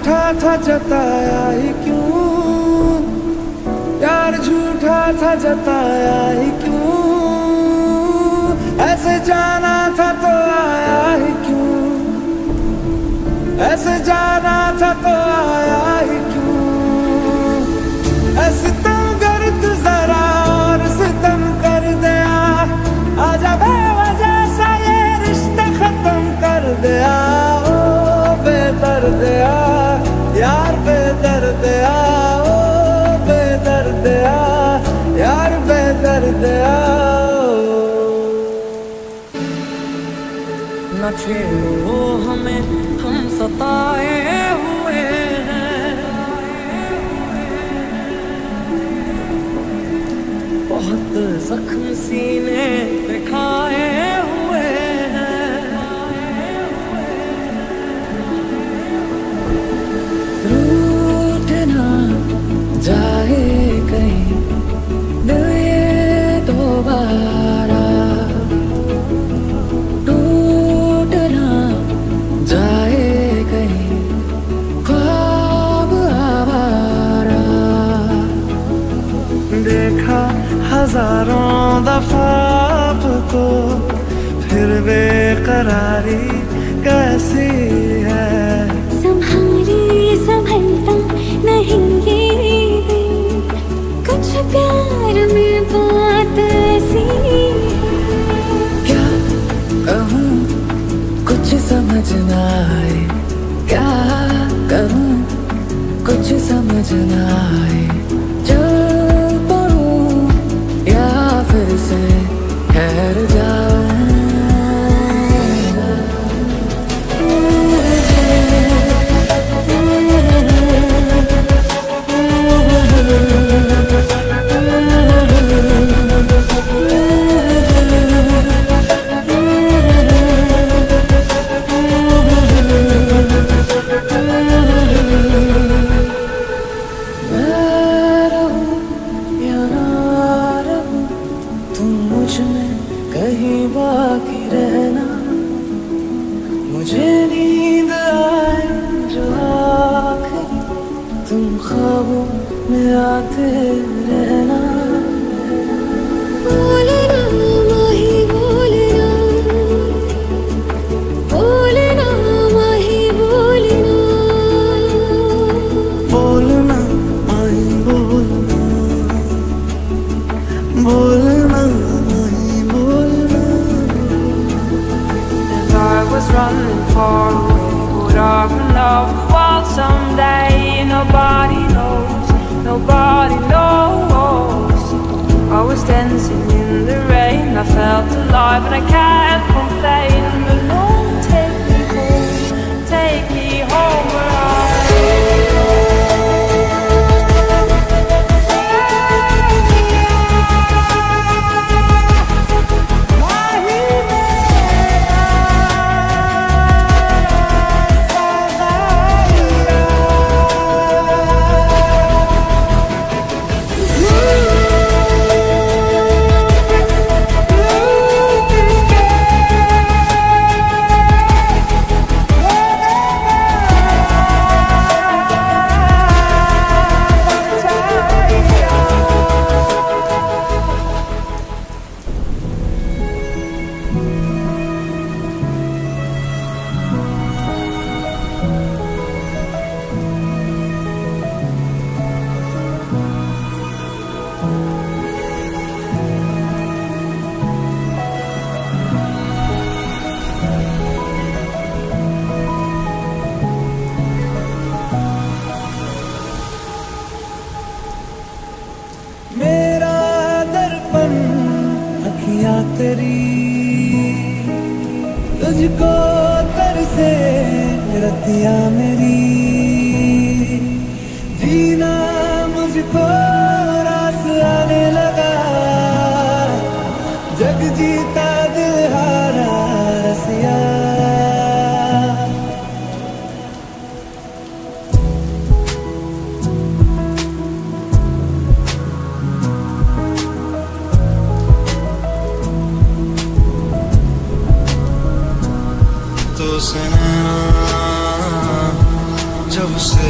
झूठा था जताया ही क्यों, प्यार झूठा था जताया ही क्यों, ऐसे जाना था तो आया ही क्यों, ऐसे जाना था तो आया ही क्यों, ऐसे तुम कर तू जरा और सितम कर दिया, आजा बेवजह सा ये रिश्ता खत्म कर दिया, ओ बेदर्दिया यार बेदर्दिया, ओ बेदर्दिया यार बेदर्दिया। न छेड़ो हमें हम सताए हुए हैं, बहुत जख्म सीने पे खाए हुए हैं, रूठ ना जाए कहीं दिल ये दोबारा, टूट ना जाए कहीं ख्वाब आवारा। देखा हजारों दफा आपको फिर बेकरारी कैसी है, संभाली संभलता नहीं ये दिन, कुछ प्यार में बात ऐसी क्या कहूँ कुछ समझ ना आए, क्या कहूँ कुछ समझ ना आए, चल पड़ूं या फिर से ठहर जाऊं। कहीं बाकी रहना, मुझे नींद आए जो आखिरी तुम ख्वाबों में आते रहना। बोलना माही बोलना, बोलना माही बोलना, बोलना माही बोलना, बोलना माही बोलना। And I was running far away, would I run off the wall someday? Nobody knows, nobody knows. I was dancing in the rain, I felt alive and I can't complain. But Lord, take me home where तेरी, तुझको तरसे रतिया मेरी, जीना मुझको रास आने लगा, जग जीता दिल हारा रसिया। तो सुनना जब से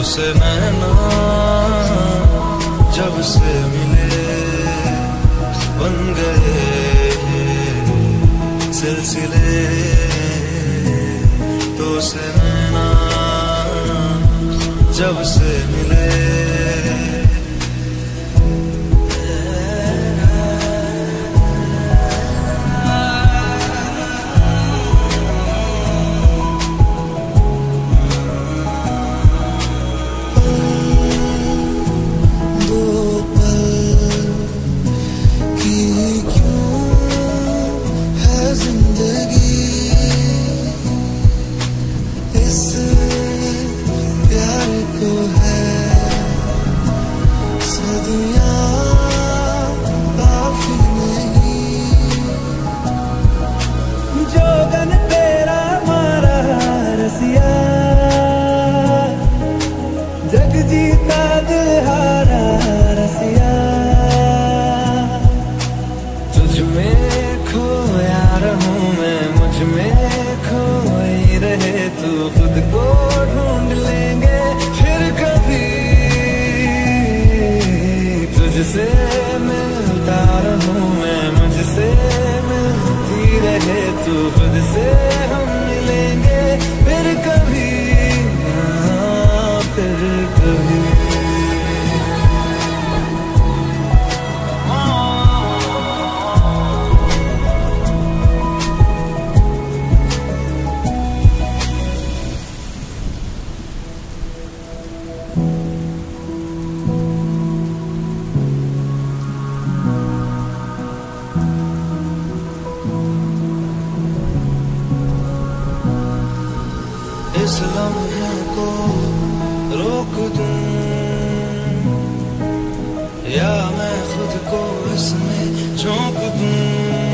से नैना जब से मिले बन गए सिलसिले, तो से नैना जब से मिले। जग जीता दिल हारा रसिया, तुझ में खोया रहूं मैं, मुझ में खोई रहे तू, खुद को ढूंढ लेंगे फिर कभी। तुझसे मिलता रहूं मैं, मुझसे मिलती रहे तू, खुद से हम मिलेंगे फिर कभी, फिर कभी। इस लम्हे को रोक दूं या मैं खुद को इसमें झोंक दूं,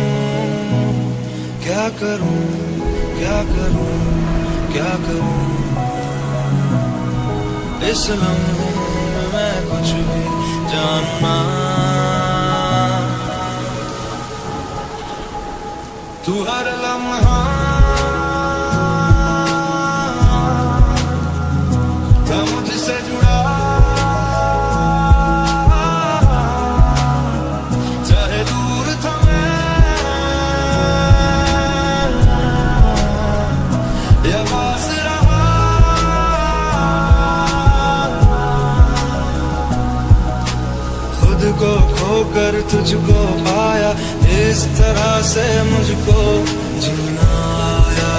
क्या करूं क्या करूं क्या करूं। इस लम्हे में मैं कुछ भी जानूं ना, तू हर लम्हा मुझसे जुड़ा, चाहे दूर था मैं या पास रहा, खुद को खोकर तुझको पाया, इस तरह से मुझको जीना आया।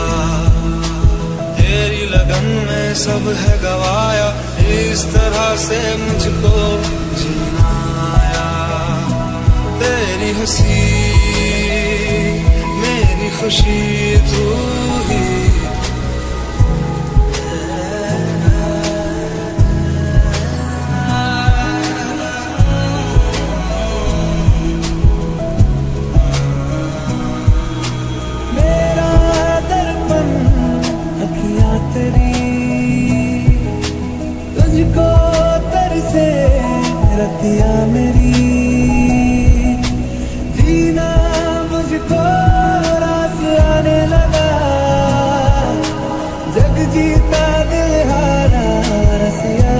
तेरी लगन में सब है गवाया, इस तरह से मुझको जीना आया। तेरी हंसी मेरी खुशी तू ही, तुझको तरसे रतिया मेरी, जीना मुझको रास आने लगा, जग जीता दिल हारा रसिया,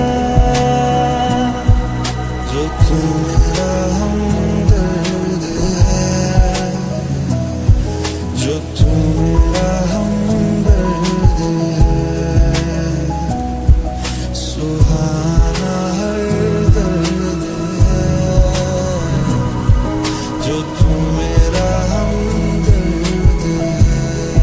जो तू मेरा हमदर्द है, जो तू मेरा हमदर्द है, सुहाना हर दर्द है, जो तू मेरा हमदर्द है।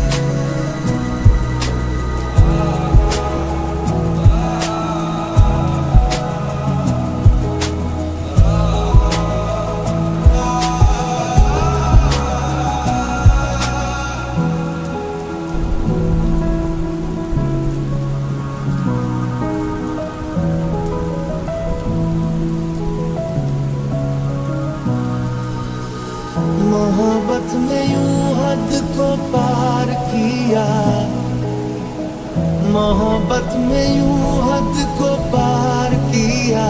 मोहब्बत में यूं हद को पार किया, मोहब्बत में यूं हद को पार किया,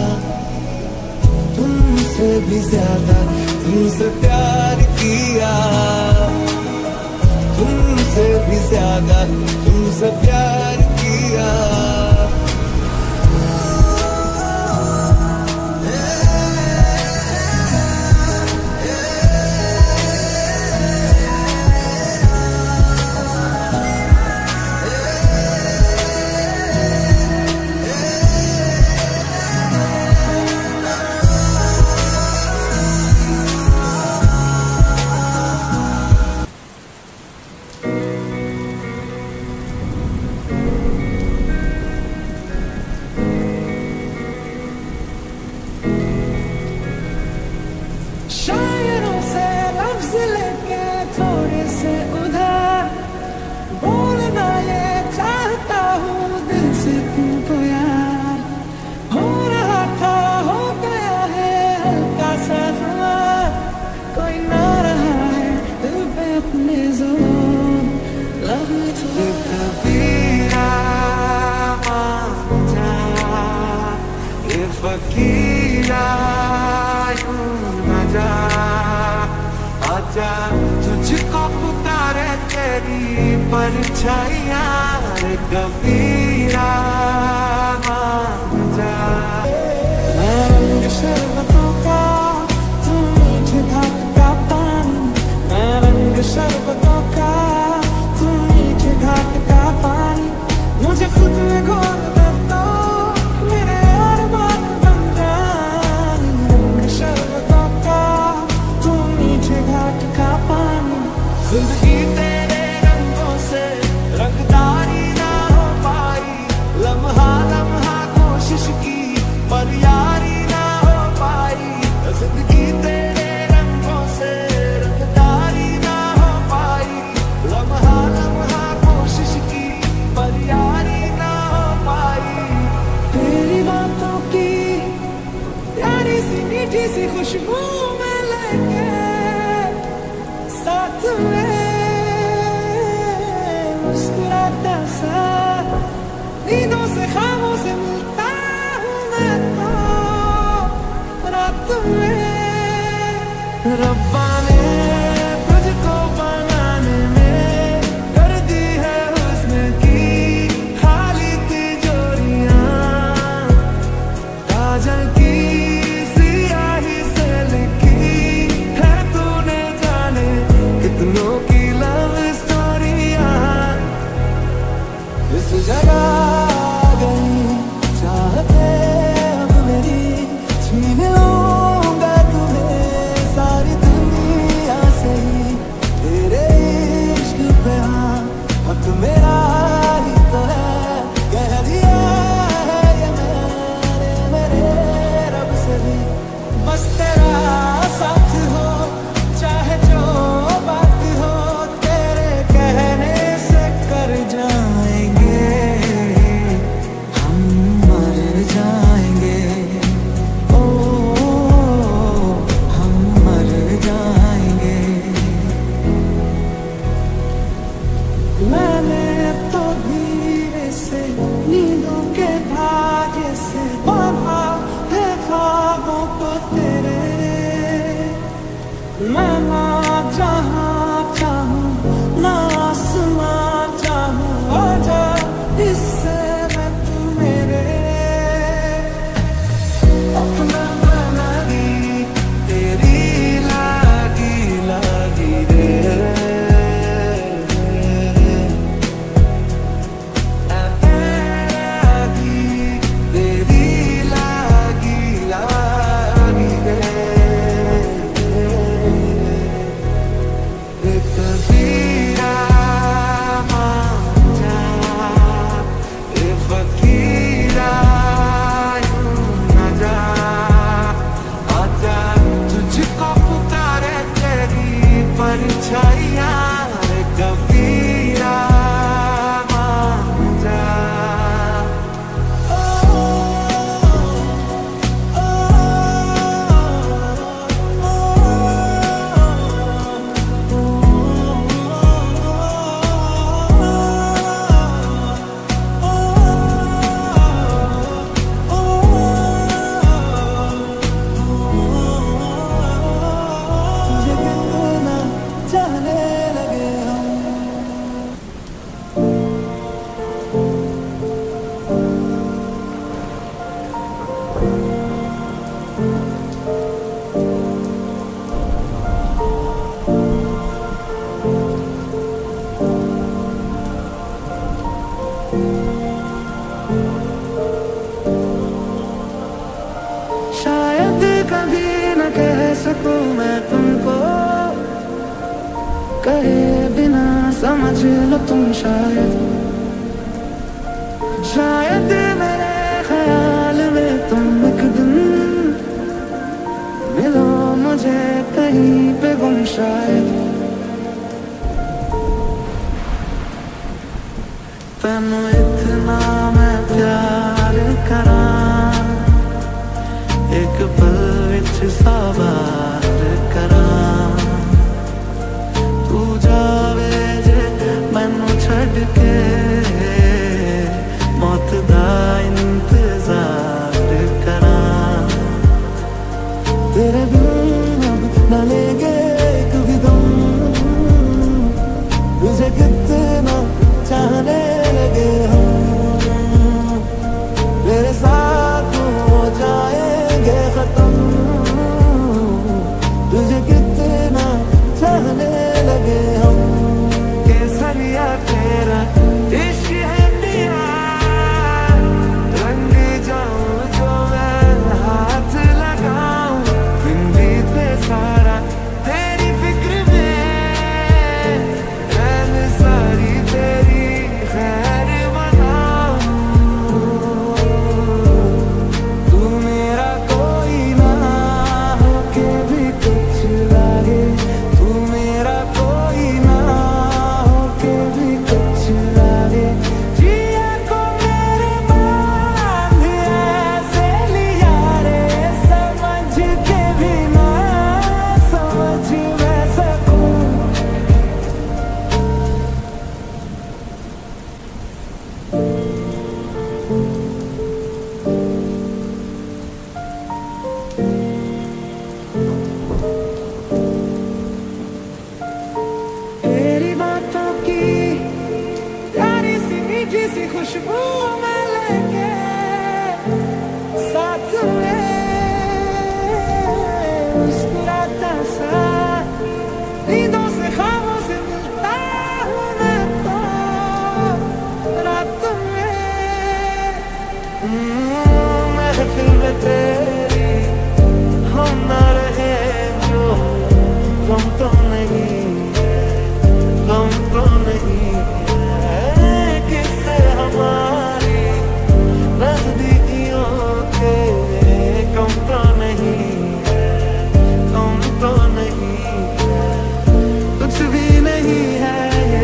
तुमसे भी ज्यादा तुमसे प्यार किया, तुमसे भी ज्यादा तुमसे प्यार किया। आजा तुझको पुकारे तेरी परछाइयां रे कबीरा मान जा। मैं रंग शरबतों का तू मीठे घाट का पानी, मैं रंग शरबतों का तू मीठे घाट का पानी, मुझे खुद में घोल दे तो मेरे अरमान बन जाए। रंग शरबतों का तू मीठे घाट का पानी, जिंदगी तेरे रंगों से रंगदारी ना हो पाई, लम्हा लम्हा कोशिश की पर यारी ना हो पाई। जिंदगी तेरे रंगों से रंगदारी ना हो पाई, लम्हा लम्हा कोशिश की पर यारी ना हो पाई। तेरी बातों की प्यारी सी मीठी सी खुशबू में लेके साथ में मुस्कुराता सा नींदों से ख्वाबों से मिलता हूँ मैं तो रात में। रब्बा ने तुझको बनाने में कर दी है हुस्न की खाली तिजोरियां, काजल की सियाही से लिखी है तूने जाने कितनों की लव स्टोरियां। इस जगह आ गई चाहते अब मेरी, छीन लूंगा तुम्हें सारी दुनिया से ही। तेरे इश्क पे हाँ हक मेरा ही तो है, कह दिया है ये मैंने मेरे रब से भी। बस तेरा साथ हो चाहे जो बात हो, तेरे कहने से कर जाएंगे हम मर जाएंगे, ओ हम मर जाएंगे। मैंने तो धीरे से नींदों के धागे से बांधा है ख्वाबों को तेरे, मैं ना जहाँ चाहूँ ना आसमां चाहूँ, आजा इससे मैं तू मेरे अपना बना दी तेरी लागी लागी रे, लागी तेरी लागी लागी रे। कबीरा मान जा ए फकीरा यूं न जा, आजा तुझको पुकारे तेरी परछाइयां रे कबीरा मान जा। तुझे कितना चाहने लगे हम, शायद कभी न कह सकूं मैं तुमको, कहे बिना समझ लो तुम शायद, शायद मेरे ख्याल में तुम एक दिन मिलो मुझे कहीं पे गुम शायद। तैनू इतना मैं प्यार करा एक पल विच सवार करा, तू जावे जे मैनू छड़ के मौत दा इंतजार करा। तेरे बिन अब न लेंगे कभी दम, तेरी बातों की प्यारी सी मीठी सी खुशबू में लेके साथ में मुस्कुराता सा नींदों से ख्वाबों से मिलता हूँ मैं तो रात में महफिल में तेरी हम ना रहे जो गम तो नहीं गम तो नहीं है किससे हमारी नजदीकियों के कम तो नहीं है कम तो नहीं है कुछ भी नहीं है ये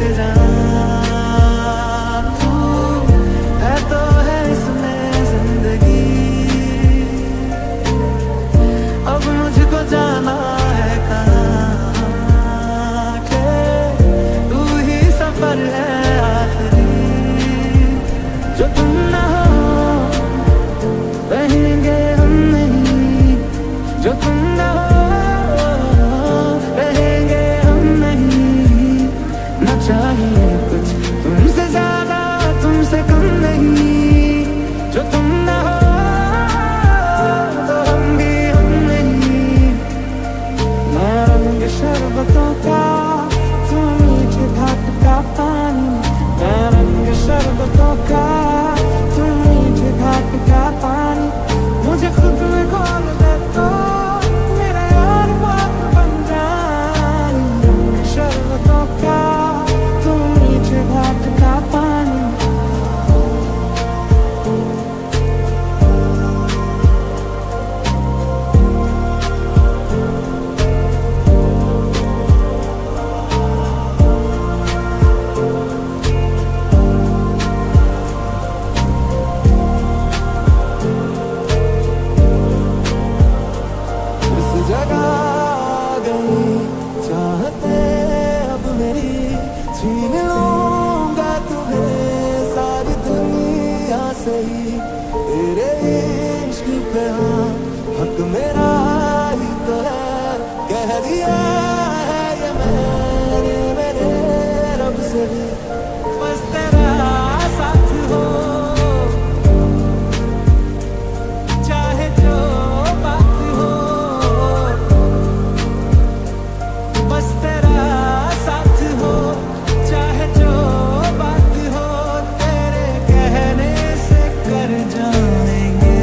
जान तू है तो है इसमें जिंदगी अब मुझको जाना है कहाँ के तू ही सफर है आखिरी जो तुम ना हो रहेंगे हम नहीं जो तुम ना हो रहेंगे हम नहीं न चाहिए कुछ तुमसे ज्यादा तुमसे कम नहीं जो तुम ना हो तो हम भी हम नहीं मैं रंग शरबतों का तुम मीठे घाट का पानी मैं रंग शरबतों का तुम मीठे घाट का पानी मुझे खुद में खोल दे तो मेरा यार बात बन जाए रंग शरबतों का तुम मीठे घाट का पानी इस जगह आ गई चाहते अब मेरी छीन लूंगा तुम्हें सारी दुनिया से ही तेरे इश्क पे हाँ हक मेरा ही तो है कह दिया है ये मैंने मेरे रब से भी बस तेरा साथ हो चाहे जो बात हो बस तेरा साथ हो चाहे जो बात हो तेरे कहने से कर जाएंगे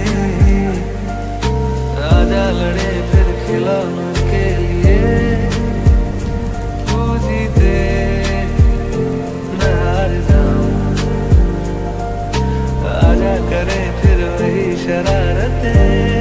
राजा लड़े फिर खिलौनों के लिए तू जीते मैं हार जाऊं आजा करे फिर वही शरारतें